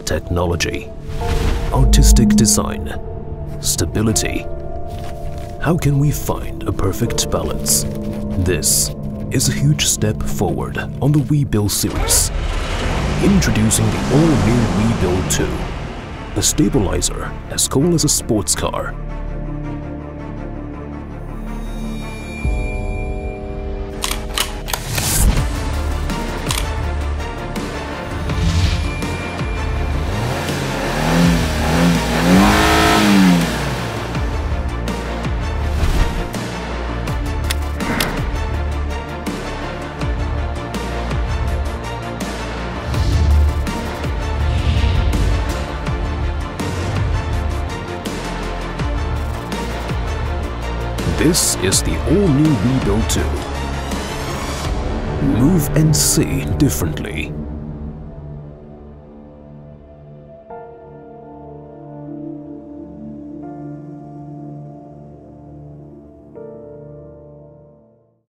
technology, artistic design, stability. How can we find a perfect balance? This is a huge step forward on the WEEBILL series. Introducing the all-new WEEBILL 2, a stabilizer as cool as a sports car. This is the all-new WEEBILL 2. Move and see differently.